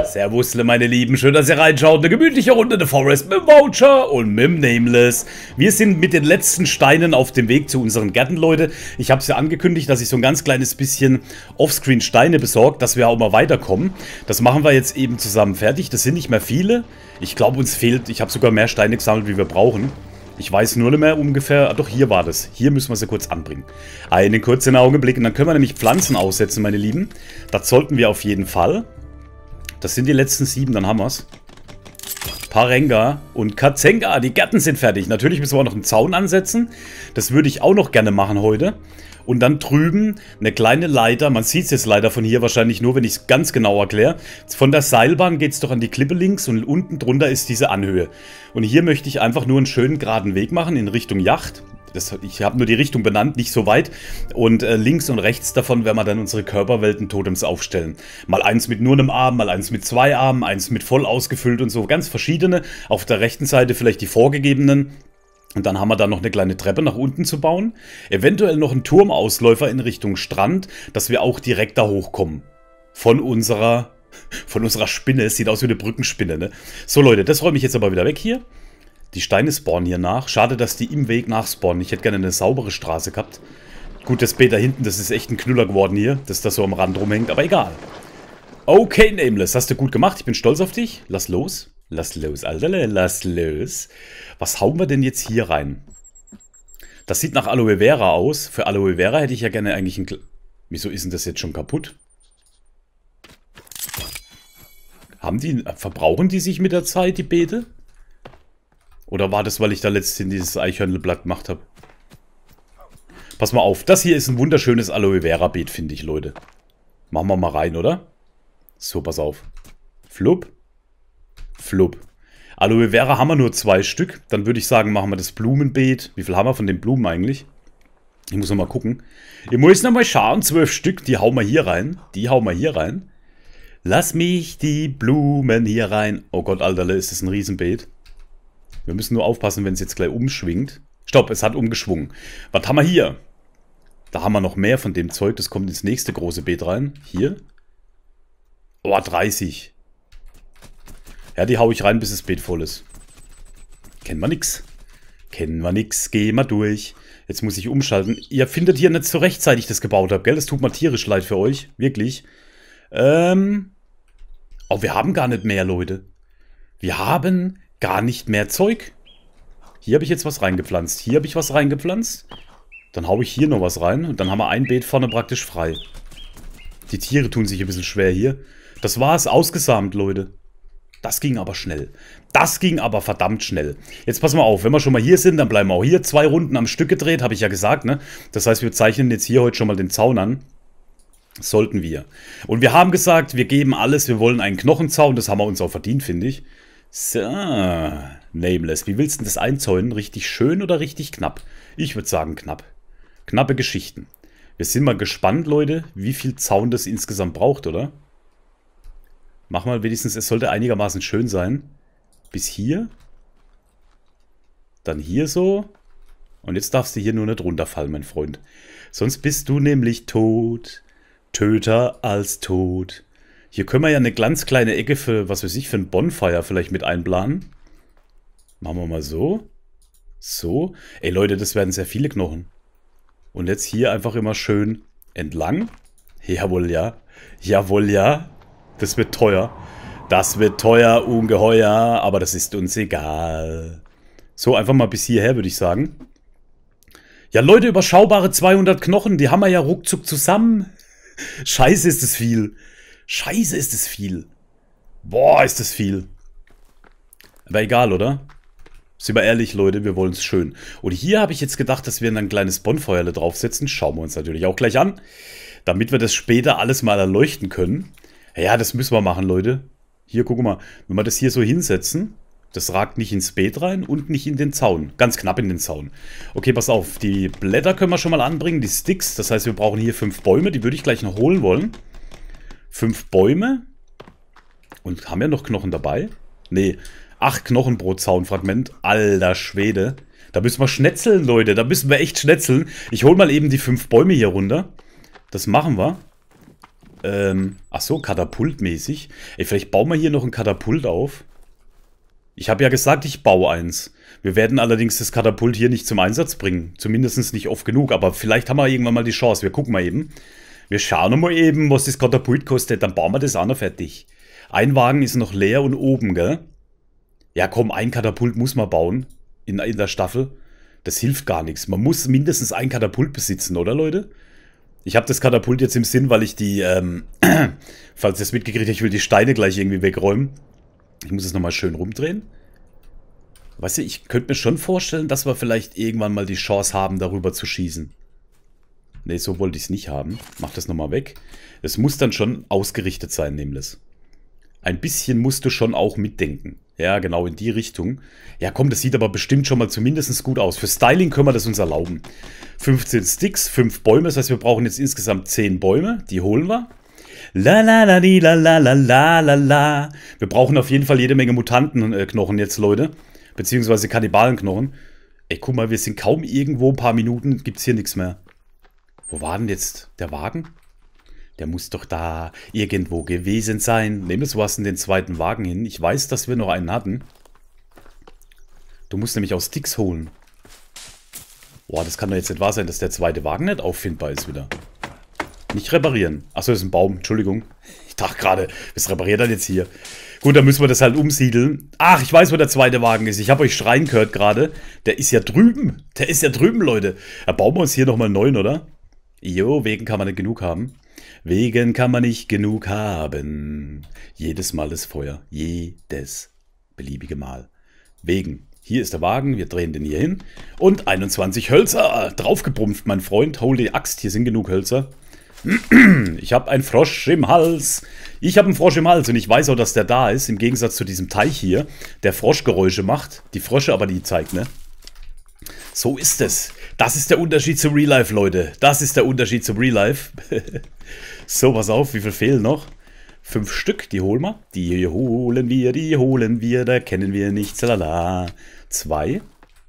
Servus, meine Lieben. Schön, dass ihr reinschaut. Eine gemütliche Runde The Forest mit dem Voucher und mit dem Nameless. Wir sind mit den letzten Steinen auf dem Weg zu unseren Gärten, Leute. Ich habe es ja angekündigt, dass ich so ein ganz kleines bisschen Offscreen Steine besorgt, dass wir auch mal weiterkommen. Das machen wir jetzt eben zusammen fertig. Das sind nicht mehr viele. Ich glaube, uns fehlt... Ich habe sogar mehr Steine gesammelt, wie wir brauchen. Ich weiß nur nicht mehr ungefähr... Doch, hier war das. Hier müssen wir sie kurz anbringen. Einen kurzen Augenblick. Und dann können wir nämlich Pflanzen aussetzen, meine Lieben. Das sollten wir auf jeden Fall. Das sind die letzten 7, dann haben wir es. Parenga und Kazenga. Die Gärten sind fertig. Natürlich müssen wir auch noch einen Zaun ansetzen. Das würde ich auch noch gerne machen heute. Und dann drüben eine kleine Leiter. Man sieht es jetzt leider von hier wahrscheinlich nur, wenn ich es ganz genau erkläre. Von der Seilbahn geht es doch an die Klippe links und unten drunter ist diese Anhöhe. Und hier möchte ich einfach nur einen schönen geraden Weg machen in Richtung Yacht. Ich habe nur die Richtung benannt, nicht so weit. Und links und rechts davon werden wir dann unsere Körperwelten-Totems aufstellen. Mal eins mit nur einem Arm, mal eins mit 2 Armen, eins mit voll ausgefüllt und so. Ganz verschiedene. Auf der rechten Seite vielleicht die vorgegebenen. Und dann haben wir da noch eine kleine Treppe nach unten zu bauen. Eventuell noch einen Turmausläufer in Richtung Strand, dass wir auch direkt da hochkommen. Von unserer Spinne. Es sieht aus wie eine Brückenspinne, ne? So Leute, das räume ich jetzt aber wieder weg hier. Die Steine spawnen hier nach. Schade, dass die im Weg nachspawnen. Ich hätte gerne eine saubere Straße gehabt. Gut, das Beet da hinten, das ist echt ein Knüller geworden hier, dass das so am Rand rumhängt, aber egal. Okay, Nameless, hast du gut gemacht. Ich bin stolz auf dich. Lass los. Lass los, Alter, lass los. Was hauen wir denn jetzt hier rein? Das sieht nach Aloe Vera aus. Für Aloe Vera hätte ich ja gerne eigentlich ein... Wieso ist denn das jetzt schon kaputt? Verbrauchen die sich mit der Zeit, die Beete? Oder war das, weil ich da letztens dieses Eichhörnleblatt gemacht habe? Pass mal auf, das hier ist ein wunderschönes Aloe Vera Beet, finde ich, Leute. Machen wir mal rein, oder? So, pass auf. Flupp. Flupp. Aloe Vera haben wir nur 2 Stück. Dann würde ich sagen, machen wir das Blumenbeet. Wie viel haben wir von den Blumen eigentlich? Ich muss noch mal gucken. Ich muss noch mal schauen. 12 Stück, die hauen wir hier rein. Die hauen wir hier rein. Lass mich die Blumen hier rein. Oh Gott, Alter, ist das ein Riesenbeet. Wir müssen nur aufpassen, wenn es jetzt gleich umschwingt. Stopp, es hat umgeschwungen. Was haben wir hier? Da haben wir noch mehr von dem Zeug. Das kommt ins nächste große Beet rein. Hier. Oh, 30. Ja, die hau ich rein, bis das Beet voll ist. Kennen wir nix. Kennen wir nix. Gehen wir durch. Jetzt muss ich umschalten. Ihr findet hier nicht so rechtzeitig das gebaut habe, gell? Das tut mir tierisch leid für euch. Wirklich. Oh, wir haben gar nicht mehr, Leute. Wir haben gar nicht mehr Zeug. Hier habe ich jetzt was reingepflanzt. Hier habe ich was reingepflanzt. Dann haue ich hier noch was rein. Und dann haben wir ein Beet vorne praktisch frei. Die Tiere tun sich ein bisschen schwer hier. Das war es, ausgesamt, Leute. Das ging aber schnell. Das ging aber verdammt schnell. Jetzt pass mal auf, wenn wir schon mal hier sind, dann bleiben wir auch hier 2 Runden am Stück gedreht, habe ich ja gesagt, ne? Das heißt, wir zeichnen jetzt hier heute schon mal den Zaun an. Sollten wir. Und wir haben gesagt, wir geben alles, wir wollen einen Knochenzaun, das haben wir uns auch verdient, finde ich. So, Nameless, wie willst du denn das einzäunen? Richtig schön oder richtig knapp? Ich würde sagen knapp. Knappe Geschichten. Wir sind mal gespannt, Leute, wie viel Zaun das insgesamt braucht, oder? Mach mal wenigstens, es sollte einigermaßen schön sein. Bis hier. Dann hier so. Und jetzt darfst du hier nur nicht runterfallen, mein Freund. Sonst bist du nämlich tot. Töter als tot. Hier können wir ja eine ganz kleine Ecke für, was weiß ich, für ein Bonfire vielleicht mit einplanen. Machen wir mal so. So. Ey Leute, das werden sehr viele Knochen. Und jetzt hier einfach immer schön entlang. Jawohl, ja. Jawohl, ja. Das wird teuer. Das wird teuer, ungeheuer, aber das ist uns egal. So, einfach mal bis hierher, würde ich sagen. Ja, Leute, überschaubare 200 Knochen, die haben wir ja ruckzuck zusammen. Scheiße, ist das viel. Scheiße, ist das viel. Boah, ist das viel. Aber egal, oder? Sind wir ehrlich, Leute, wir wollen es schön. Und hier habe ich jetzt gedacht, dass wir ein kleines Bonfeuer draufsetzen. Schauen wir uns natürlich auch gleich an. Damit wir das später alles mal erleuchten können. Ja, das müssen wir machen, Leute. Hier, guck mal. Wenn wir das hier so hinsetzen, das ragt nicht ins Beet rein und nicht in den Zaun. Ganz knapp in den Zaun. Okay, pass auf. Die Blätter können wir schon mal anbringen, die Sticks. Das heißt, wir brauchen hier 5 Bäume. Die würde ich gleich noch holen wollen. 5 Bäume. Und haben wir noch Knochen dabei? Nee, 8 Knochen pro Zaunfragment. Alter Schwede. Da müssen wir schnetzeln, Leute. Da müssen wir echt schnetzeln. Ich hole mal eben die 5 Bäume hier runter. Das machen wir. Ach so, katapultmäßig. Ey, vielleicht bauen wir hier noch ein Katapult auf. Ich habe ja gesagt, ich baue eins. Wir werden allerdings das Katapult hier nicht zum Einsatz bringen. Zumindest nicht oft genug. Aber vielleicht haben wir irgendwann mal die Chance. Wir gucken mal eben. Wir schauen mal eben, was das Katapult kostet. Dann bauen wir das auch noch fertig. Ein Wagen ist noch leer und oben, gell? Ja komm, ein Katapult muss man bauen. In der Staffel. Das hilft gar nichts. Man muss mindestens ein Katapult besitzen, oder Leute? Ich habe das Katapult jetzt im Sinn, weil ich die, falls ihr es mitgekriegt habt, ich will die Steine gleich irgendwie wegräumen. Ich muss es nochmal schön rumdrehen. Weißt du, ich könnte mir schon vorstellen, dass wir vielleicht irgendwann mal die Chance haben, darüber zu schießen. Ne, so wollte ich es nicht haben. Mach das nochmal weg. Es muss dann schon ausgerichtet sein, nämlich. Ein bisschen musst du schon auch mitdenken. Ja, genau, in die Richtung. Ja, komm, das sieht aber bestimmt schon mal zumindest gut aus. Für Styling können wir das uns erlauben. 15 Sticks, 5 Bäume. Das heißt, wir brauchen jetzt insgesamt 10 Bäume. Die holen wir. La la la di la la la la la la. Wir brauchen auf jeden Fall jede Menge Mutantenknochen jetzt, Leute. Beziehungsweise Kannibalenknochen. Ey, guck mal, wir sind kaum irgendwo. Ein paar Minuten gibt's hier nichts mehr. Wo war denn jetzt der Wagen? Der muss doch da irgendwo gewesen sein. Nehmen wir was in den zweiten Wagen hin. Ich weiß, dass wir noch einen hatten. Du musst nämlich auch Sticks holen. Boah, das kann doch jetzt nicht wahr sein, dass der zweite Wagen nicht auffindbar ist wieder. Nicht reparieren. Achso, das ist ein Baum. Entschuldigung. Ich dachte gerade, was repariert er jetzt hier? Gut, dann müssen wir das halt umsiedeln. Ach, ich weiß, wo der zweite Wagen ist. Ich habe euch schreien gehört gerade. Der ist ja drüben. Der ist ja drüben, Leute. Da bauen wir uns hier nochmal einen neuen, oder? Jo, wegen kann man nicht genug haben. Wegen kann man nicht genug haben. Jedes Mal das Feuer. Jedes beliebige Mal. Wegen. Hier ist der Wagen. Wir drehen den hier hin. Und 21 Hölzer. Draufgebrumpft, mein Freund. Hol die Axt. Hier sind genug Hölzer. Ich habe einen Frosch im Hals. Ich habe einen Frosch im Hals. Und ich weiß auch, dass der da ist. Im Gegensatz zu diesem Teich hier. Der Froschgeräusche macht. Die Frösche aber die zeigt, ne? So ist es. Das ist der Unterschied zum Real Life, Leute. Das ist der Unterschied zum Real Life. So, pass auf, wie viel fehlen noch? 5 Stück, die holen wir. Die holen wir, da kennen wir nichts. Lala. 2.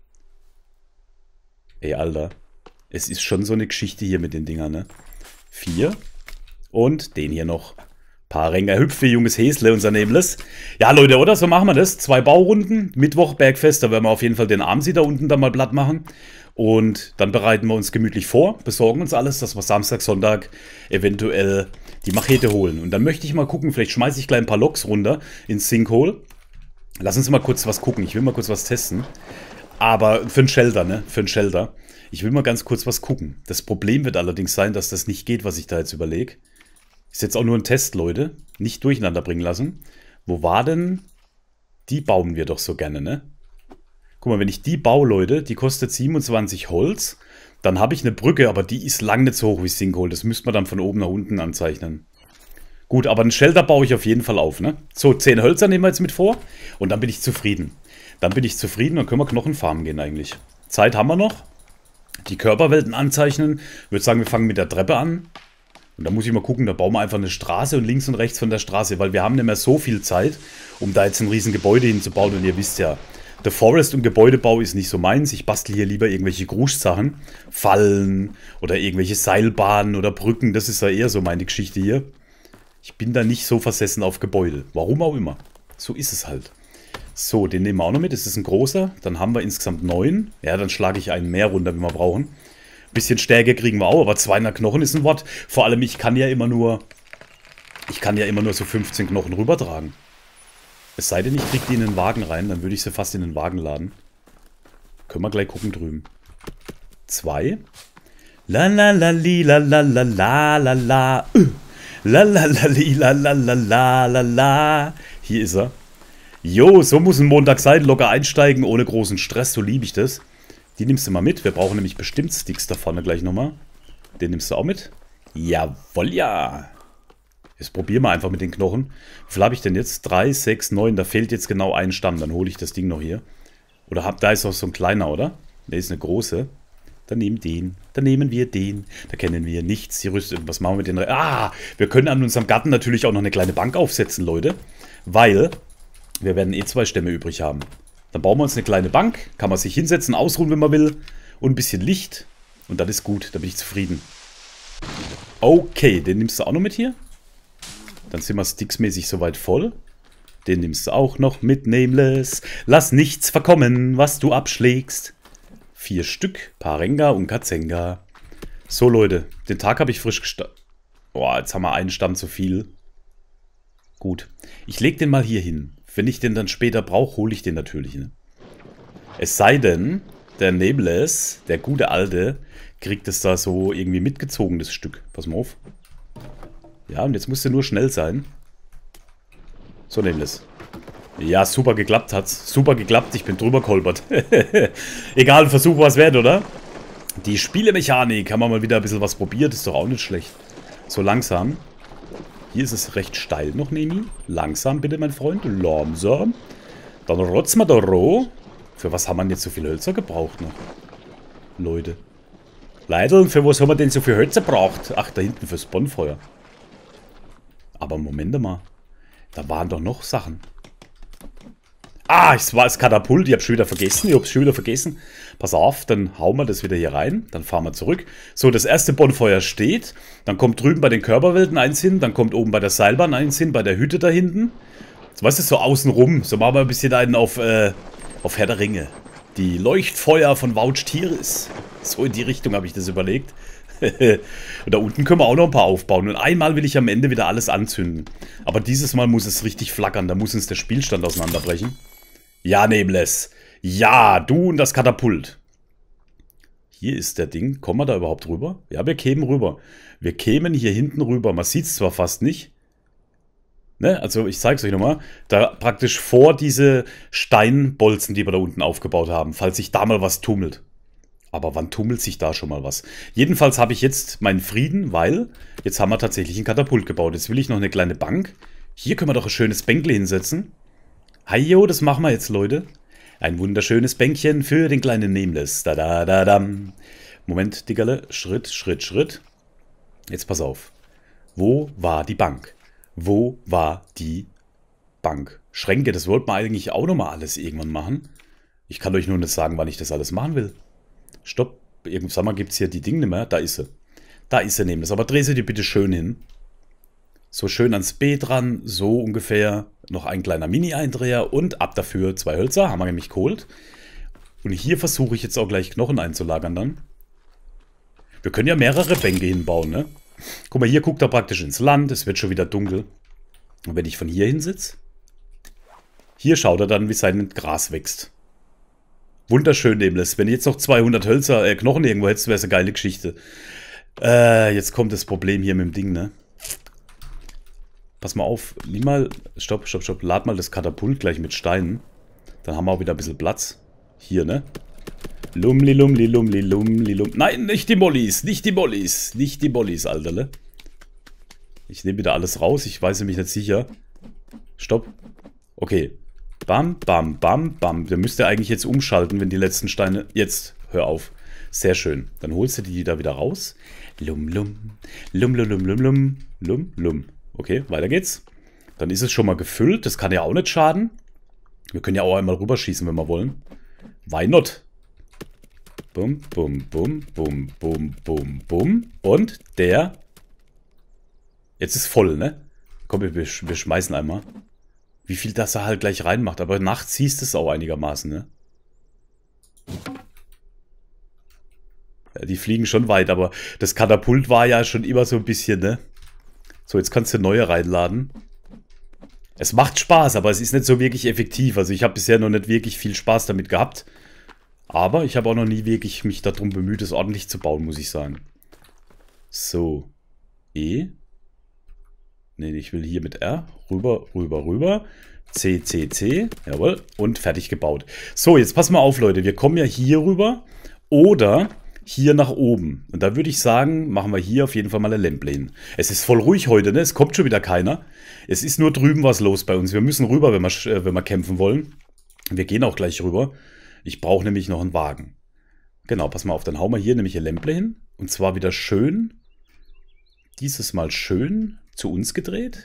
Ey, Alter. Es ist schon so eine Geschichte hier mit den Dingern, ne? 4. Und den hier noch. Paar Ränger Hüpfe, junges Häsle, unser Nebles. Ja, Leute, oder? So machen wir das. 2 Baurunden. Mittwoch, Bergfest. Da werden wir auf jeden Fall den Armsee da unten dann mal platt machen. Und dann bereiten wir uns gemütlich vor, besorgen uns alles, dass wir Samstag, Sonntag eventuell die Machete holen. Und dann möchte ich mal gucken, vielleicht schmeiße ich gleich ein paar Loks runter ins Sinkhole. Lass uns mal kurz was gucken. Ich will mal kurz was testen. Aber für ein Shelter, ne? Für ein Shelter. Ich will mal ganz kurz was gucken. Das Problem wird allerdings sein, dass das nicht geht, was ich da jetzt überlege. Ist jetzt auch nur ein Test, Leute. Nicht durcheinander bringen lassen. Wo war denn... Die bauen wir doch so gerne, ne? Guck mal, wenn ich die baue, Leute, die kostet 27 Holz. Dann habe ich eine Brücke, aber die ist lang nicht so hoch wie Sinkhole. Das müsste man dann von oben nach unten anzeichnen. Gut, aber einen Shelter baue ich auf jeden Fall auf, ne? So, 10 Hölzer nehmen wir jetzt mit vor. Und dann bin ich zufrieden. Dann bin ich zufrieden, dann können wir Knochen farmen gehen eigentlich. Zeit haben wir noch. Die Körperwelten anzeichnen. Ich würde sagen, wir fangen mit der Treppe an. Und da muss ich mal gucken, da bauen wir einfach eine Straße und links und rechts von der Straße. Weil wir haben nicht mehr so viel Zeit, um da jetzt ein riesen Gebäude hinzubauen. Und ihr wisst ja, The Forest und Gebäudebau ist nicht so meins. Ich bastel hier lieber irgendwelche Gruschsachen. Fallen oder irgendwelche Seilbahnen oder Brücken. Das ist ja eher so meine Geschichte hier. Ich bin da nicht so versessen auf Gebäude. Warum auch immer. So ist es halt. So, den nehmen wir auch noch mit. Das ist ein großer. Dann haben wir insgesamt 9. Ja, dann schlage ich einen mehr runter, wie wir brauchen. Bisschen Stärke kriegen wir auch, aber 200 Knochen ist ein Wort. Vor allem, ich kann ja immer nur so 15 Knochen rübertragen. Es sei denn, ich kriege die in den Wagen rein, dann würde ich sie fast in den Wagen laden. Können wir gleich gucken drüben. 2. La la la li la la la la la la. La la la li la la la la la la. Hier ist er. Jo, so muss ein Montag sein. Locker einsteigen, ohne großen Stress. So liebe ich das. Die nimmst du mal mit. Wir brauchen nämlich bestimmt Sticks da vorne gleich nochmal. Den nimmst du auch mit. Jawohl, ja. Jetzt probieren wir einfach mit den Knochen. Wie viel habe ich denn jetzt? 3, 6, 9. Da fehlt jetzt genau ein Stamm. Dann hole ich das Ding noch hier. Oder da ist auch so ein kleiner, oder? Der ist eine große. Dann nehmen den. Dann nehmen wir den. Da kennen wir nichts. Die Rüstung. Was machen wir mit den... Ah, wir können an unserem Garten natürlich auch noch eine kleine Bank aufsetzen, Leute. Weil wir werden eh 2 Stämme übrig haben. Dann bauen wir uns eine kleine Bank. Kann man sich hinsetzen, ausruhen, wenn man will. Und ein bisschen Licht. Und das ist gut. Da bin ich zufrieden. Okay, den nimmst du auch noch mit hier. Dann sind wir sticksmäßig soweit voll. Den nimmst du auch noch mit, Nameless. Lass nichts verkommen, was du abschlägst. 4 Stück, Parenga und Kazenga. So, Leute, den Tag habe ich frisch gestartet. Boah, jetzt haben wir einen Stamm zu viel. Gut. Ich lege den mal hier hin. Wenn ich den dann später brauche, hole ich den natürlich. Ne? Es sei denn, der Nameless, der gute Alte, kriegt es da so irgendwie mitgezogen, das Stück. Pass mal auf. Ja, und jetzt musst du nur schnell sein. So, Nameless. Ja, super geklappt hat's. Super geklappt, ich bin drüber geholpert. Egal, Versuch war es wert, oder? Die Spielemechanik, haben wir mal wieder ein bisschen was probiert, ist doch auch nicht schlecht. So langsam. Hier ist es recht steil noch, Nemi. Langsam bitte, mein Freund. Langsam. Dann rotzen wir da roh. Für was haben wir denn jetzt so viel Hölzer gebraucht noch? Leute. Leidl, für was haben wir denn so viel Hölzer gebraucht? Ach, da hinten fürs Bonfeuer. Aber Moment mal. Da waren doch noch Sachen. Ah, es war das Katapult. Ich hab's schon wieder vergessen. Pass auf, dann hauen wir das wieder hier rein. Dann fahren wir zurück. So, das erste Bonfeuer steht. Dann kommt drüben bei den Körperwelten eins hin. Dann kommt oben bei der Seilbahn eins hin. Bei der Hütte da hinten. So, weißt du, so außenrum. So machen wir ein bisschen einen auf Herr der Ringe. Die Leuchtfeuer von Vouch Tiris. So in die Richtung habe ich das überlegt. Und da unten können wir auch noch ein paar aufbauen. Und einmal will ich am Ende wieder alles anzünden. Aber dieses Mal muss es richtig flackern. Da muss uns der Spielstand auseinanderbrechen. Ja, Nameless. Ja, du und das Katapult. Hier ist der Ding. Kommen wir da überhaupt rüber? Ja, wir kämen rüber. Wir kämen hier hinten rüber. Man sieht es zwar fast nicht. Ne? Also ich zeige es euch nochmal. Da praktisch vor diese Steinbolzen, die wir da unten aufgebaut haben. Falls sich da mal was tummelt. Aber wann tummelt sich da schon mal was? Jedenfalls habe ich jetzt meinen Frieden, weil jetzt haben wir tatsächlich ein Katapult gebaut. Jetzt will ich noch eine kleine Bank. Hier können wir doch ein schönes Bänkle hinsetzen. Heyo, das machen wir jetzt, Leute. Ein wunderschönes Bänkchen für den kleinen Nameless. Da da da dam. Moment, Diggerle. Schritt, Schritt, Schritt. Jetzt pass auf. Wo war die Bank? Wo war die Bank? Schränke, das wollten wir eigentlich auch nochmal alles irgendwann machen. Ich kann euch nur nicht sagen, wann ich das alles machen will. Stopp. Irgendwann mal gibt es hier die Dinge nicht mehr. Da ist sie. Da ist sie nämlich. Aber dreh sie dir bitte schön hin. So schön ans B dran. So ungefähr. Noch ein kleiner Mini-Eindreher. Und ab dafür 2 Hölzer. Haben wir nämlich geholt. Und hier versuche ich jetzt auch gleich Knochen einzulagern dann. Wir können ja mehrere Bänke hinbauen, ne? Guck mal, hier guckt er praktisch ins Land. Es wird schon wieder dunkel. Und wenn ich von hier hinsitze. Hier schaut er dann, wie sein Gras wächst. Wunderschön, Nameless. Wenn du jetzt noch 200 Hölzer, Knochen irgendwo hättest, wäre es eine geile Geschichte. Jetzt kommt das Problem hier mit dem Ding, ne? Pass mal auf. Nimm mal. Stopp, stopp, stopp. Lad mal das Katapult gleich mit Steinen. Dann haben wir auch wieder ein bisschen Platz. Hier, ne? Lumli, lumli, lumli, lumli, lum. Nein, nicht die Mollis. Nicht die Mollis. Nicht die Mollis, Alterle. Ich nehme wieder alles raus. Ich weiß nämlich nicht sicher. Stopp. Okay. Bam, bam, bam, bam. Der müsste eigentlich jetzt umschalten, wenn die letzten Steine... Jetzt, hör auf. Sehr schön. Dann holst du die da wieder raus. Lum, lum. Lum, lum, lum, lum, lum. Lum, lum. Okay, weiter geht's. Dann ist es schon mal gefüllt. Das kann ja auch nicht schaden. Wir können ja auch einmal rüberschießen, wenn wir wollen. Why not? Bum, bum, bum, bum, bum, bum, bum. Und der... Jetzt ist voll, ne? Komm, wir schmeißen einmal. Wie viel das er halt gleich reinmacht. Aber nachts siehst du es auch einigermaßen, ne? Ja, die fliegen schon weit, aber das Katapult war ja schon immer so ein bisschen, ne? So, jetzt kannst du neue reinladen. Es macht Spaß, aber es ist nicht so wirklich effektiv. Also ich habe bisher noch nicht wirklich viel Spaß damit gehabt. Aber ich habe auch noch nie wirklich mich darum bemüht, es ordentlich zu bauen, muss ich sagen. So. E. Ne, ich will hier mit R. Rüber, rüber, rüber. C, C, C. Jawohl. Und fertig gebaut. So, jetzt pass mal auf, Leute. Wir kommen ja hier rüber. Oder hier nach oben. Und da würde ich sagen, machen wir hier auf jeden Fall mal eine Lampe hin. Es ist voll ruhig heute, ne? Es kommt schon wieder keiner. Es ist nur drüben was los bei uns. Wir müssen rüber, wenn wir kämpfen wollen. Wir gehen auch gleich rüber. Ich brauche nämlich noch einen Wagen. Genau, pass mal auf. Dann hauen wir hier nämlich eine Lampe hin. Und zwar wieder schön. Dieses Mal schön zu uns gedreht.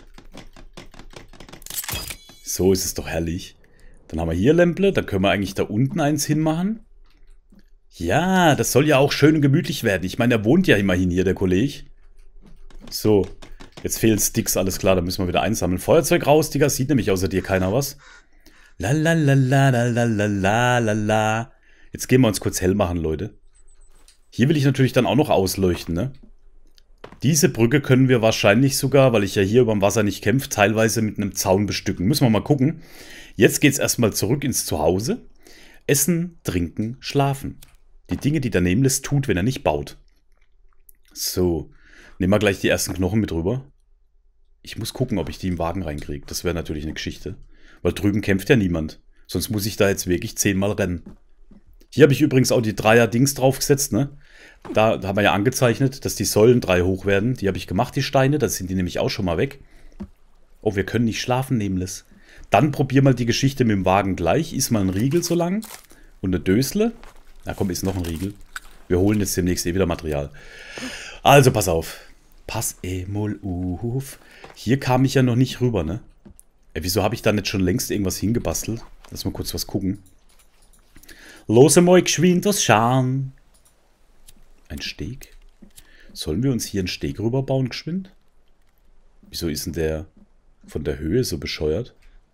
So ist es doch herrlich. Dann haben wir hier Lämple. Da können wir eigentlich da unten eins hinmachen. Ja, das soll ja auch schön und gemütlich werden. Ich meine, er wohnt ja immerhin hier, der Kollege. So, Jetzt fehlen Sticks, alles klar, da müssen wir wieder einsammeln. Feuerzeug raus, Digga, sieht nämlich außer dir keiner was. La la la la la la la la la la. Jetzt gehen wir uns kurz hell machen, Leute. Hier will ich natürlich dann auch noch ausleuchten, ne? Diese Brücke können wir wahrscheinlich sogar, weil ich ja hier über dem Wasser nicht kämpfe, teilweise mit einem Zaun bestücken. Müssen wir mal gucken. Jetzt geht's erstmal zurück ins Zuhause. Essen, trinken, schlafen. Die Dinge, die der Nameless tut, wenn er nicht baut. So, nehmen wir gleich die ersten Knochen mit rüber. Ich muss gucken, ob ich die im Wagen reinkriege. Das wäre natürlich eine Geschichte. Weil drüben kämpft ja niemand. Sonst muss ich da jetzt wirklich 10-mal rennen. Hier habe ich übrigens auch die Dreier-Dings draufgesetzt, ne? Da haben wir ja angezeichnet, dass die Säulen 3 hoch werden. Die habe ich gemacht, die Steine. Da sind die nämlich auch schon mal weg. Oh, wir können nicht schlafen, Nameless. Dann probier mal die Geschichte mit dem Wagen gleich. Iss mal einen Riegel so lang. Und eine Dösle. Na komm, ist noch ein Riegel. Wir holen jetzt demnächst wieder Material. Also, pass auf. Pass mal auf. Hier kam ich ja noch nicht rüber, ne? Wieso habe ich da nicht schon längst irgendwas hingebastelt? Lass mal kurz was gucken. Los mal geschwind was schauen. Ein Steg? Sollen wir uns hier einen Steg rüberbauen, geschwind? Wieso ist denn der von der Höhe so bescheuert?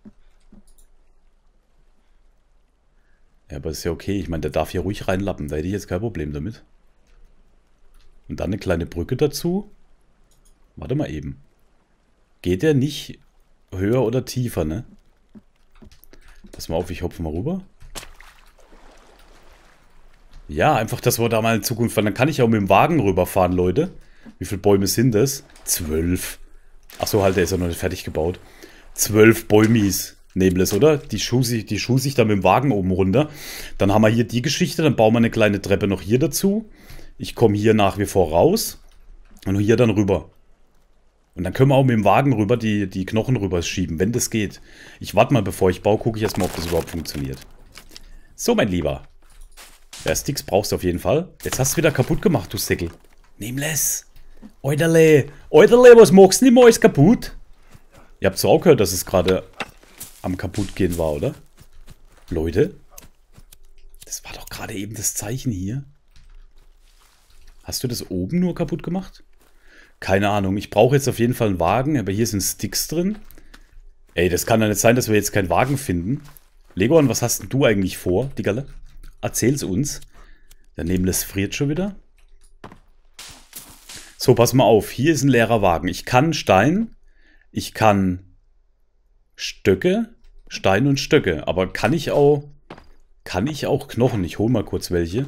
Ja, aber ist ja okay. Ich meine, der darf hier ruhig reinlappen. Da hätte ich jetzt kein Problem damit. Und dann eine kleine Brücke dazu. Warte mal eben. Geht der nicht höher oder tiefer, ne? Pass mal auf, ich hopfe mal rüber. Ja, einfach, dass wir da mal in Zukunft fahren. Dann kann ich auch mit dem Wagen rüberfahren, Leute. Wie viele Bäume sind das? 12. Achso, halt, der ist ja noch nicht fertig gebaut. 12 Bäumis. Nameless, oder? Die schuhe sich da mit dem Wagen oben runter. Dann haben wir hier die Geschichte. Dann bauen wir eine kleine Treppe noch hier dazu. Ich komme hier nach wie vor raus. Und hier dann rüber. Und dann können wir auch mit dem Wagen rüber die Knochen rüber schieben, wenn das geht. Ich warte mal, bevor ich baue, gucke ich erstmal, ob das überhaupt funktioniert. So, mein Lieber. Ja, Sticks brauchst du auf jeden Fall. Jetzt hast du wieder kaputt gemacht, du Säckel. Nameless. Euderle. Euderle, was machst du denn immer alles kaputt? Ihr habt so auch gehört, dass es gerade am kaputtgehen war, oder? Leute. Das war doch gerade eben das Zeichen hier. Hast du das oben nur kaputt gemacht? Keine Ahnung. Ich brauche jetzt auf jeden Fall einen Wagen, aber hier sind Sticks drin. Ey, das kann ja nicht sein, dass wir jetzt keinen Wagen finden. Legoan, was hast denn du eigentlich vor, Diggerle? Erzähl's uns. Der Nameless friert schon wieder. So, pass mal auf. Hier ist ein leerer Wagen. Ich kann Stein. Ich kann Stöcke. Stein und Stöcke. Aber kann ich auch Knochen? Ich hole mal kurz welche.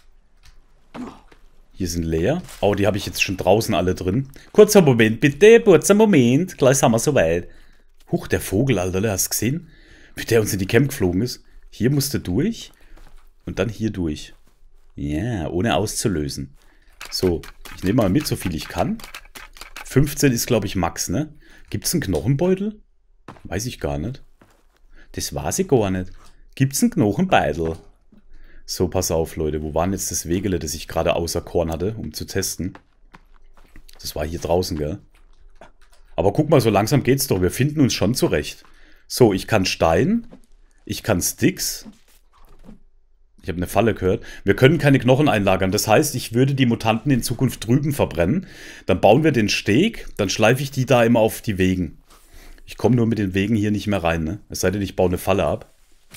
Hier sind leer. Oh, die habe ich jetzt schon draußen alle drin. Kurzer Moment, bitte. Kurzer Moment. Gleich sind wir soweit. Huch, der Vogel, Alter. Hast du gesehen? Wie der uns in die Camp geflogen ist. Hier musste durch. Und dann hier durch. Ja, ohne auszulösen. So, ich nehme mal mit, so viel ich kann. 15 ist, glaube ich, Max, ne? Gibt es einen Knochenbeutel? Weiß ich gar nicht. Das weiß ich gar nicht. Gibt es einen Knochenbeutel? So, pass auf, Leute. Wo war denn jetzt das Wegele, das ich gerade außer Korn hatte, um zu testen? Das war hier draußen, gell? Aber guck mal, so langsam geht's doch. Wir finden uns schon zurecht. So, ich kann Stein. Ich kann Sticks. Ich habe eine Falle gehört. Wir können keine Knochen einlagern. Das heißt, ich würde die Mutanten in Zukunft drüben verbrennen. Dann bauen wir den Steg. Dann schleife ich die da immer auf die Wegen. Ich komme nur mit den Wegen hier nicht mehr rein, ne? Es sei denn, ich baue eine Falle ab.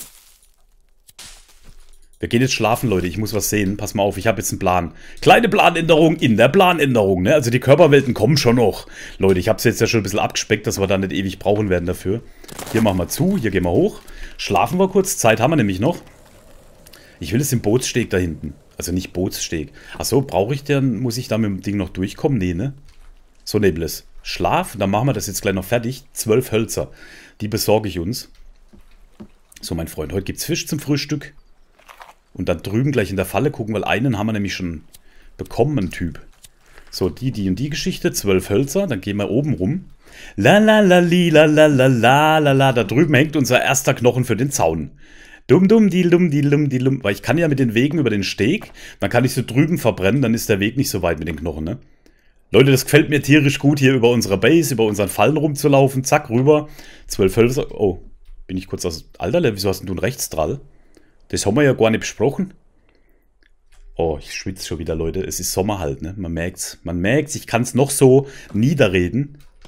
Wir gehen jetzt schlafen, Leute. Ich muss was sehen. Pass mal auf, ich habe jetzt einen Plan. Kleine Planänderung in der Planänderung, ne? Also die Körperwelten kommen schon noch. Leute, ich habe es jetzt ja schon ein bisschen abgespeckt, dass wir da nicht ewig brauchen werden dafür. Hier machen wir zu, hier gehen wir hoch. Schlafen wir kurz. Zeit haben wir nämlich noch. Ich will es im Bootssteg da hinten. Also nicht Bootssteg. Achso, brauche ich denn, muss ich da mit dem Ding noch durchkommen? Nee, ne? So, Nameless. Schlaf, dann machen wir das jetzt gleich noch fertig. 12 Hölzer. Die besorge ich uns. So, mein Freund, heute gibt's Fisch zum Frühstück. Und dann drüben gleich in der Falle gucken, weil einen haben wir nämlich schon bekommen, einen Typ. So, die und die Geschichte. 12 Hölzer, dann gehen wir oben rum. La la la li la la la la la la. Da drüben hängt unser erster Knochen für den Zaun. Dumm, dumm, die dumm. Weil ich kann ja mit den Wegen über den Steg, dann kann ich so drüben verbrennen, dann ist der Weg nicht so weit mit den Knochen, ne? Leute, das gefällt mir tierisch gut, hier über unserer Base, über unseren Fallen rumzulaufen. Zack, rüber. 12 Hölzer. Oh, bin ich kurz aus... Alter, wieso hast denn du einen Rechtsdrall? Das haben wir ja gar nicht besprochen. Oh, ich schwitze schon wieder, Leute. Es ist Sommer halt, ne? Man merkt's. Man merkt's, ich kann es noch so niederreden.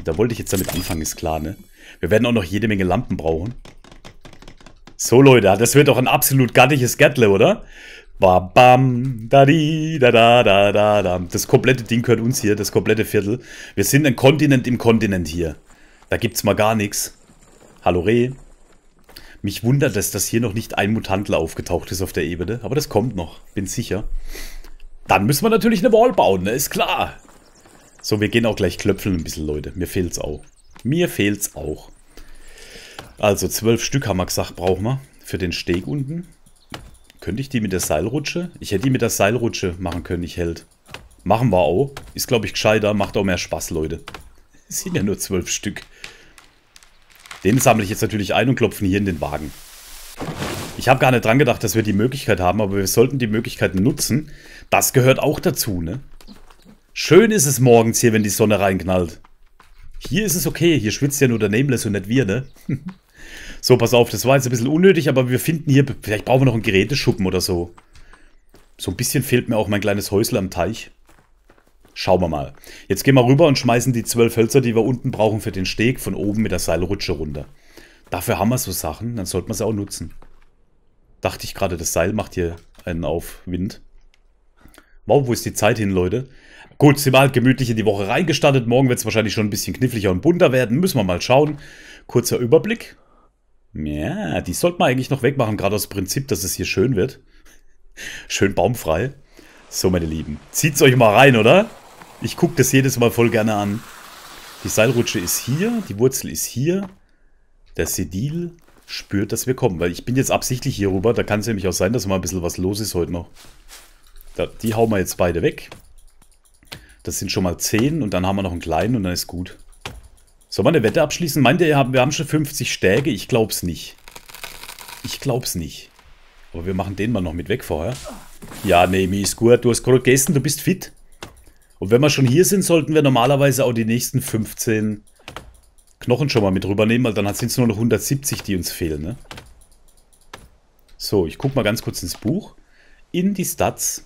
Da wollte ich jetzt damit anfangen, ist klar, ne? Wir werden auch noch jede Menge Lampen brauchen. So, Leute, das wird doch ein absolut gattiges Gärtle, oder? Bam, bam, da di, da da da da da. Das komplette Ding gehört uns hier, das komplette Viertel. Wir sind ein Kontinent im Kontinent hier. Da gibt's mal gar nichts. Hallo Reh. Mich wundert es, dass hier noch nicht ein Mutantler aufgetaucht ist auf der Ebene. Aber das kommt noch, bin sicher. Dann müssen wir natürlich eine Wall bauen, ne? Ist klar. So, wir gehen auch gleich klöpfeln ein bisschen, Leute. Mir fehlt's auch. Mir fehlt's auch. Also 12 Stück haben wir gesagt, brauchen wir. Für den Steg unten. Könnte ich die mit der Seilrutsche? Ich hätte die mit der Seilrutsche machen können, ich hält. Machen wir auch. Ist, glaube ich, gescheiter. Macht auch mehr Spaß, Leute. Es sind ja nur 12 Stück. Den sammle ich jetzt natürlich ein und klopfen hier in den Wagen. Ich habe gar nicht dran gedacht, dass wir die Möglichkeit haben, aber wir sollten die Möglichkeiten nutzen. Das gehört auch dazu, ne? Schön ist es morgens hier, wenn die Sonne reinknallt. Hier ist es okay. Hier schwitzt ja nur der Nameless und nicht wir, ne? So, pass auf, das war jetzt ein bisschen unnötig, aber wir finden hier, vielleicht brauchen wir noch einen Geräteschuppen oder so. So ein bisschen fehlt mir auch mein kleines Häusle am Teich. Schauen wir mal. Jetzt gehen wir rüber und schmeißen die 12 Hölzer, die wir unten brauchen für den Steg, von oben mit der Seilrutsche runter. Dafür haben wir so Sachen, dann sollten wir sie auch nutzen. Dachte ich gerade, das Seil macht hier einen auf Wind. Wow, wo ist die Zeit hin, Leute? Gut, sind wir halt gemütlich in die Woche reingestartet. Morgen wird es wahrscheinlich schon ein bisschen kniffliger und bunter werden. Müssen wir mal schauen. Kurzer Überblick. Ja, die sollte man eigentlich noch wegmachen, gerade aus Prinzip, dass es hier schön wird. Schön baumfrei. So, meine Lieben. Zieht's euch mal rein, oder? Ich gucke das jedes Mal voll gerne an. Die Seilrutsche ist hier, die Wurzel ist hier. Der Sedil spürt, dass wir kommen. Weil ich bin jetzt absichtlich hier rüber. Da kann es nämlich auch sein, dass mal ein bisschen was los ist heute noch. Die hauen wir jetzt beide weg. Das sind schon mal 10 und dann haben wir noch einen kleinen und dann ist gut. Sollen wir eine Wette abschließen? Meint ihr, wir haben schon 50 Stäge? Ich glaub's nicht. Ich glaub's nicht. Aber wir machen den mal noch mit weg vorher. Ja, nee, mir ist gut. Du hast gerade gegessen, du bist fit. Und wenn wir schon hier sind, sollten wir normalerweise auch die nächsten 15 Knochen schon mal mit rübernehmen, weil dann sind es nur noch 170, die uns fehlen, ne? So, ich guck mal ganz kurz ins Buch. In die Stats.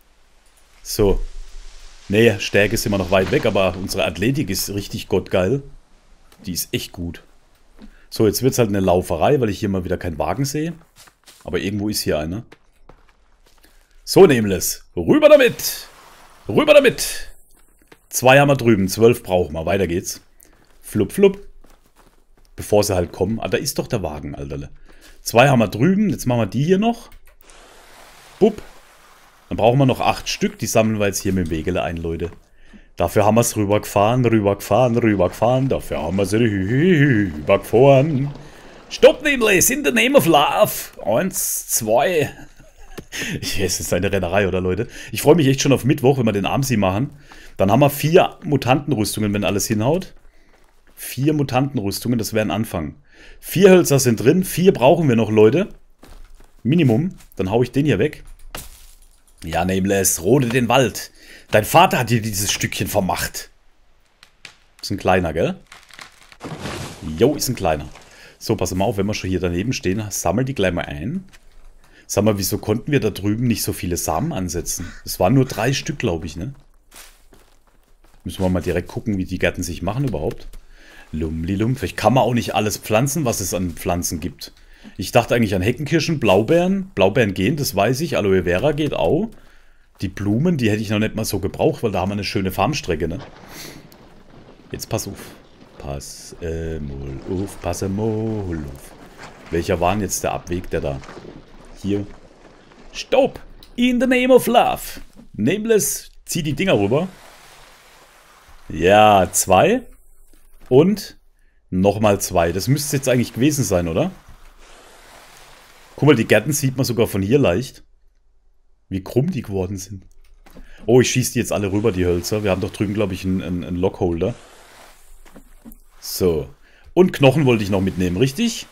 So. Nee, Stärke ist immer noch weit weg, aber unsere Athletik ist richtig gottgeil. Die ist echt gut. So, jetzt wird es halt eine Lauferei, weil ich hier mal wieder keinen Wagen sehe. Aber irgendwo ist hier einer. So, Nameless. Rüber damit! Rüber damit! 2 haben wir drüben, 12 brauchen wir. Weiter geht's. Flup, flup. Bevor sie halt kommen. Ah, da ist doch der Wagen, Alterle. 2 haben wir drüben. Jetzt machen wir die hier noch. Bupp. Dann brauchen wir noch 8 Stück. Die sammeln wir jetzt hier mit dem Wegele ein, Leute. Dafür haben wir es rübergefahren, rübergefahren, rübergefahren. Dafür haben wir es rübergefahren. Stopp, Nameless, in the name of love. 1, 2. Es ist eine Rennerei, oder, Leute? Ich freue mich echt schon auf Mittwoch, wenn wir den Armsee machen. Dann haben wir 4 Mutantenrüstungen, wenn alles hinhaut. 4 Mutantenrüstungen, das wäre ein Anfang. 4 Hölzer sind drin, 4 brauchen wir noch, Leute. Minimum. Dann hau ich den hier weg. Ja, Nameless, rode den Wald. Dein Vater hat dir dieses Stückchen vermacht. Ist ein kleiner, gell? Jo, ist ein kleiner. So, pass mal auf, wenn wir schon hier daneben stehen, sammel die gleich mal ein. Sag mal, wieso konnten wir da drüben nicht so viele Samen ansetzen? Es waren nur 3 Stück, glaube ich, ne? Müssen wir mal direkt gucken, wie die Gärten sich machen überhaupt. Lumlilum. Vielleicht kann man auch nicht alles pflanzen, was es an Pflanzen gibt. Ich dachte eigentlich an Heckenkirschen, Blaubeeren. Blaubeeren gehen, das weiß ich. Aloe Vera geht auch. Die Blumen, die hätte ich noch nicht mal so gebraucht, weil da haben wir eine schöne Farmstrecke, ne? Jetzt pass auf. Pass mal auf, pass mal auf. Welcher war denn jetzt der Abweg, der da... Hier. Stopp! In the name of love. Nameless, zieh die Dinger rüber. Ja, 2. Und nochmal 2. Das müsste es jetzt eigentlich gewesen sein, oder? Guck mal, die Gärten sieht man sogar von hier leicht. Wie krumm die geworden sind. Oh, ich schieße die jetzt alle rüber, die Hölzer. Wir haben doch drüben, glaube ich, einen Lockholder. So. Und Knochen wollte ich noch mitnehmen, richtig?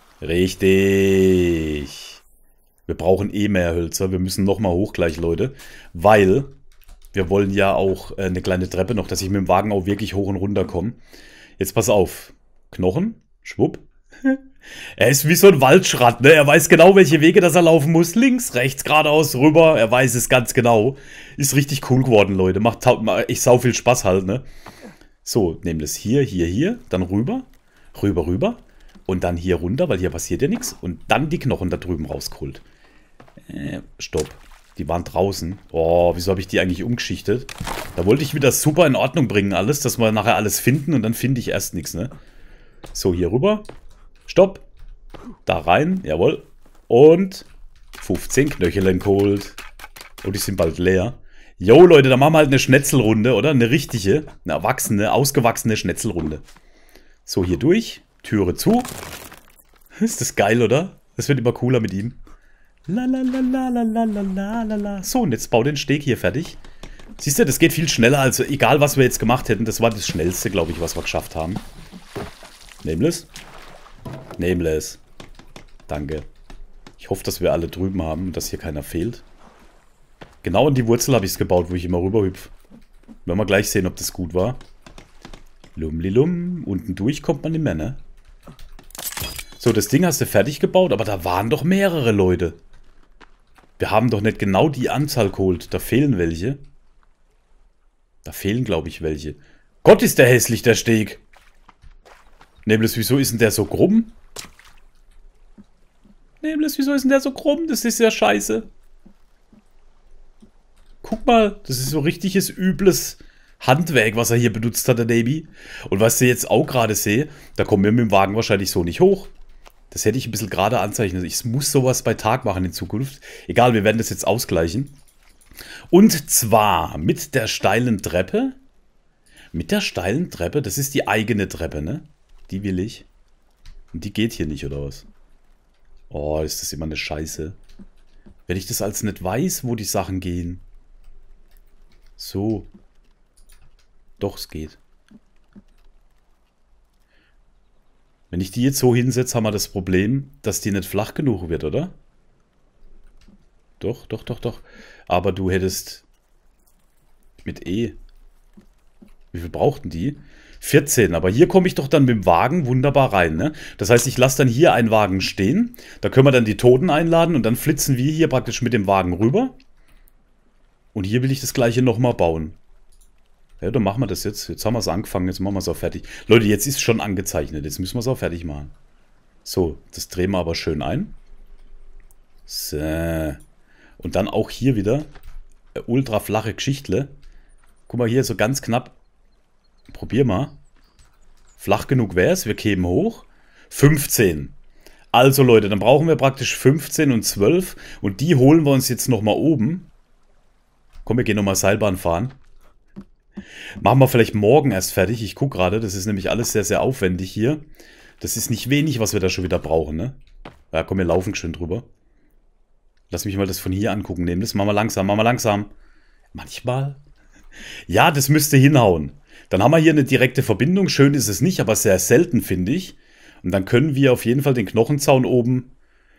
Richtig. Wir brauchen eh mehr Hölzer. Wir müssen nochmal hoch gleich, Leute. Weil wir wollen ja auch eine kleine Treppe noch, dass ich mit dem Wagen auch wirklich hoch und runter komme. Jetzt pass auf. Knochen. Schwupp. Er ist wie so ein Waldschrat, ne? Er weiß genau, welche Wege das er laufen muss. Links, rechts, geradeaus, rüber. Er weiß es ganz genau. Ist richtig cool geworden, Leute. Macht echt sau viel Spaß halt, ne? So, nehmen das hier, hier, hier, dann rüber, rüber, rüber und dann hier runter, weil hier passiert ja nichts und dann die Knochen da drüben rausgeholt. Stopp. Die waren draußen. Oh, wieso habe ich die eigentlich umgeschichtet? Da wollte ich wieder super in Ordnung bringen alles, dass wir nachher alles finden und dann finde ich erst nichts, ne? So, hier rüber. Stopp. Da rein, jawohl. Und 15 Knöcheln geholt. Oh, die sind bald leer. Jo, Leute, dann machen wir halt eine Schnetzelrunde, oder? Eine richtige, eine erwachsene, ausgewachsene Schnetzelrunde. So, hier durch. Türe zu. Ist das geil, oder? Das wird immer cooler mit ihm. Lalalala. So, und jetzt bau den Steg hier fertig. Siehst du, das geht viel schneller, also egal, was wir jetzt gemacht hätten. Das war das Schnellste, glaube ich, was wir geschafft haben. Nameless. Nameless. Danke. Ich hoffe, dass wir alle drüben haben und dass hier keiner fehlt. Genau in die Wurzel habe ich es gebaut, wo ich immer rüber hüpfe. Werden wir gleich sehen, ob das gut war. Lumlilum. Unten durch kommt man nicht mehr, ne? So, das Ding hast du fertig gebaut, aber da waren doch mehrere Leute. Wir haben doch nicht genau die Anzahl geholt. Da fehlen welche. Da fehlen, glaube ich, welche. Gott, ist der hässlich, der Steg. Nameless, wieso ist denn der so krumm? Nameless, wieso ist denn der so krumm? Das ist ja scheiße. Guck mal, das ist so richtiges, übles Handwerk, was er hier benutzt hat, der Davy. Und was ich jetzt auch gerade sehe, da kommen wir mit dem Wagen wahrscheinlich so nicht hoch. Das hätte ich ein bisschen gerade anzeichnen. Ich muss sowas bei Tag machen in Zukunft. Egal, wir werden das jetzt ausgleichen. Und zwar mit der steilen Treppe. Mit der steilen Treppe, das ist die eigene Treppe, ne? Die will ich. Und die geht hier nicht, oder was? Oh, ist das immer eine Scheiße. Wenn ich das als nicht weiß, wo die Sachen gehen. So. Doch, es geht. Wenn ich die jetzt so hinsetze, haben wir das Problem, dass die nicht flach genug wird, oder? Doch, doch, doch, doch. Aber du hättest mit E. Wie viel brauchten die? 14. Aber hier komme ich doch dann mit dem Wagen wunderbar rein, ne? Das heißt, ich lasse dann hier einen Wagen stehen. Da können wir dann die Toten einladen und dann flitzen wir hier praktisch mit dem Wagen rüber. Und hier will ich das gleiche nochmal bauen. Ja, dann machen wir das jetzt. Jetzt haben wir es angefangen, jetzt machen wir es auch fertig. Leute, jetzt ist es schon angezeichnet. Jetzt müssen wir es auch fertig machen. So, das drehen wir aber schön ein. So. Und dann auch hier wieder ultra flache Geschichtle. Guck mal hier, so ganz knapp. Probier mal. Flach genug wäre es. Wir kämen hoch. 15. Also Leute, dann brauchen wir praktisch 15 und 12. Und die holen wir uns jetzt nochmal oben. Komm, wir gehen nochmal Seilbahn fahren. Machen wir vielleicht morgen erst fertig. Ich gucke gerade, das ist nämlich alles sehr, sehr aufwendig hier. Das ist nicht wenig, was wir da schon wieder brauchen, ne? Ja, komm, wir laufen schön drüber. Lass mich mal das von hier angucken nehmen. Das machen wir langsam, machen wir langsam. Manchmal. Ja, das müsste hinhauen. Dann haben wir hier eine direkte Verbindung. Schön ist es nicht, aber sehr selten, finde ich. Und dann können wir auf jeden Fall den Knochenzaun oben...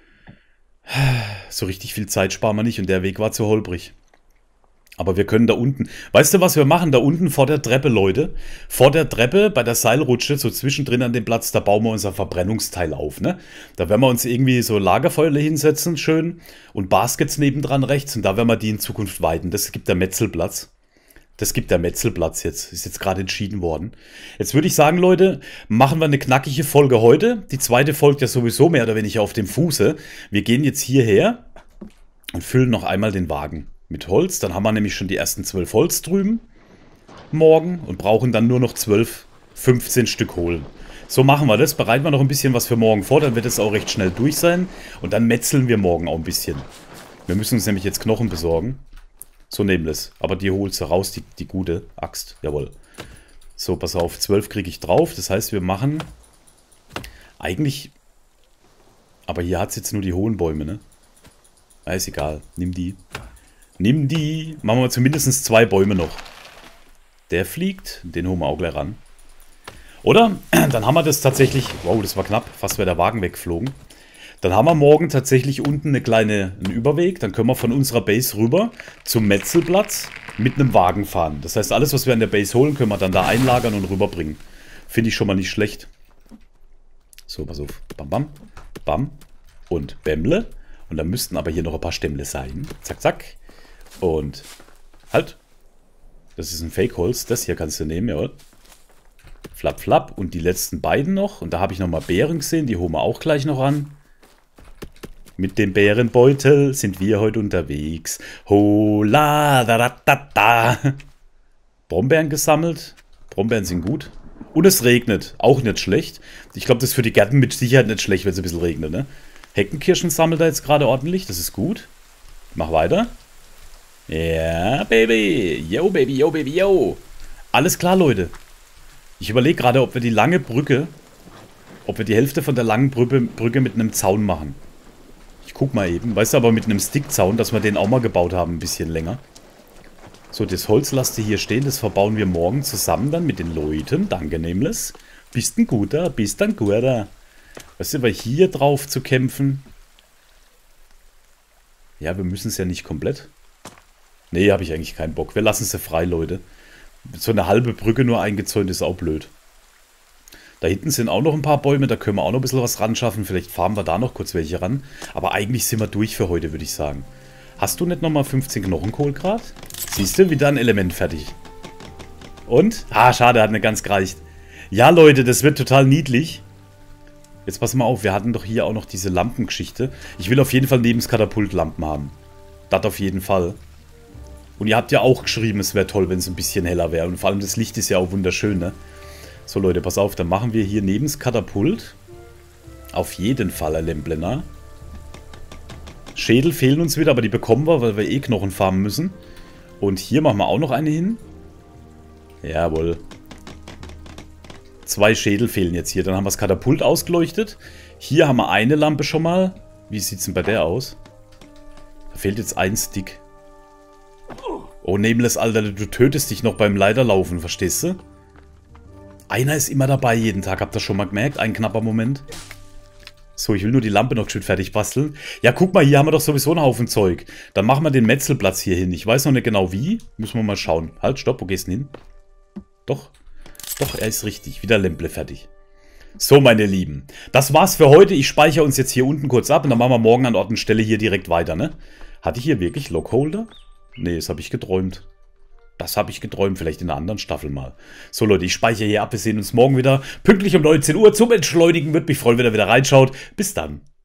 So richtig viel Zeit sparen wir nicht und der Weg war zu holprig. Aber wir können da unten... Weißt du, was wir machen? Da unten vor der Treppe, Leute. Vor der Treppe, bei der Seilrutsche, so zwischendrin an dem Platz, da bauen wir unser Verbrennungsteil auf, ne? Da werden wir uns irgendwie so Lagerfeuer hinsetzen, schön. Und Baskets nebendran rechts. Und da werden wir die in Zukunft weiten. Das gibt der Metzelplatz. Das gibt der Metzelplatz jetzt. Ist jetzt gerade entschieden worden. Jetzt würde ich sagen, Leute, machen wir eine knackige Folge heute. Die zweite folgt ja sowieso mehr oder weniger auf dem Fuße. Wir gehen jetzt hierher und füllen noch einmal den Wagen mit Holz. Dann haben wir nämlich schon die ersten 12 Holz drüben morgen und brauchen dann nur noch 12, 15 Stück holen. So machen wir das. Bereiten wir noch ein bisschen was für morgen vor. Dann wird es auch recht schnell durch sein. Und dann metzeln wir morgen auch ein bisschen. Wir müssen uns nämlich jetzt Knochen besorgen. So Nameless. Aber die holst du raus, die gute Axt. Jawohl. So, pass auf. 12 kriege ich drauf. Das heißt, wir machen eigentlich... Aber hier hat es jetzt nur die hohen Bäume, ne? Ah, ist egal. Nimm die. Nimm die. Machen wir zumindest 2 Bäume noch. Der fliegt. Den holen wir auch gleich ran. Oder? Dann haben wir das tatsächlich... Wow, das war knapp. Fast wäre der Wagen weggeflogen. Dann haben wir morgen tatsächlich unten einen Überweg. Dann können wir von unserer Base rüber zum Metzelplatz mit einem Wagen fahren. Das heißt, alles, was wir an der Base holen, können wir dann da einlagern und rüberbringen. Finde ich schon mal nicht schlecht. So, pass auf. Bam, bam, bam und Bämmle. Und dann müssten aber hier noch ein paar Stämmle sein. Zack, zack. Und halt. Das ist ein Fake-Holz. Das hier kannst du nehmen, jawohl. Flapp, flapp. Und die letzten beiden noch. Und da habe ich nochmal Beeren gesehen. Die holen wir auch gleich noch an. Mit dem Bärenbeutel sind wir heute unterwegs. Hola, da, da, da, da. Brombeeren gesammelt. Brombeeren sind gut. Und es regnet. Auch nicht schlecht. Ich glaube, das ist für die Gärten mit Sicherheit nicht schlecht, wenn es ein bisschen regnet, ne? Heckenkirschen sammelt er jetzt gerade ordentlich. Das ist gut. Mach weiter. Ja, Baby. Yo, Baby, yo, Baby, yo. Alles klar, Leute. Ich überlege gerade, ob wir die lange Brücke, ob wir die Hälfte von der langen Brücke mit einem Zaun machen. Ich guck mal eben. Weißt du, aber mit einem Stickzaun, dass wir den auch mal gebaut haben, ein bisschen länger. So, das Holz lasst ihr hier stehen. Das verbauen wir morgen zusammen dann mit den Leuten. Danke, nämlich. Bist ein guter, bist ein guter. Weißt du, weil hier drauf zu kämpfen. Ja, wir müssen es ja nicht komplett. Nee, habe ich eigentlich keinen Bock. Wir lassen es ja frei, Leute. So eine halbe Brücke nur eingezäunt ist auch blöd. Da hinten sind auch noch ein paar Bäume, da können wir auch noch ein bisschen was ran schaffen. Vielleicht farmen wir da noch kurz welche ran. Aber eigentlich sind wir durch für heute, würde ich sagen. Hast du nicht nochmal 15 Knochenkohl gerade? Siehst du, wieder ein Element fertig. Und? Ah, schade, hat nicht ganz gereicht. Ja, Leute, das wird total niedlich. Jetzt pass mal auf, wir hatten doch hier auch noch diese Lampengeschichte. Ich will auf jeden Fall neben das Katapult Lampen haben. Das auf jeden Fall. Und ihr habt ja auch geschrieben, es wäre toll, wenn es ein bisschen heller wäre. Und vor allem das Licht ist ja auch wunderschön, ne? So, Leute, pass auf, dann machen wir hier neben das Katapult auf jeden Fall ein Lämplener. Schädel fehlen uns wieder, aber die bekommen wir, weil wir eh Knochen farmen müssen. Und hier machen wir auch noch eine hin. Jawohl. 2 Schädel fehlen jetzt hier. Dann haben wir das Katapult ausgeleuchtet. Hier haben wir eine Lampe schon mal. Wie sieht es denn bei der aus? Da fehlt jetzt ein Stick. Oh, Nameless, Alter, du tötest dich noch beim Leiterlaufen, verstehst du? Einer ist immer dabei jeden Tag, habt ihr das schon mal gemerkt? Ein knapper Moment. So, ich will nur die Lampe noch schön fertig basteln. Ja, guck mal, hier haben wir doch sowieso einen Haufen Zeug. Dann machen wir den Metzelplatz hier hin. Ich weiß noch nicht genau wie. Müssen wir mal schauen. Halt, stopp, wo gehst du denn hin? Doch. Doch, er ist richtig. Wieder Lemple fertig. So, meine Lieben. Das war's für heute. Ich speichere uns jetzt hier unten kurz ab und dann machen wir morgen an Ort und Stelle hier direkt weiter, ne? Hatte ich hier wirklich Lockholder? Nee, das habe ich geträumt. Das habe ich geträumt, vielleicht in einer anderen Staffel mal. So, Leute, ich speichere hier ab. Wir sehen uns morgen wieder pünktlich um 19 Uhr zum Entschleunigen. Würde mich freuen, wenn ihr wieder reinschaut. Bis dann.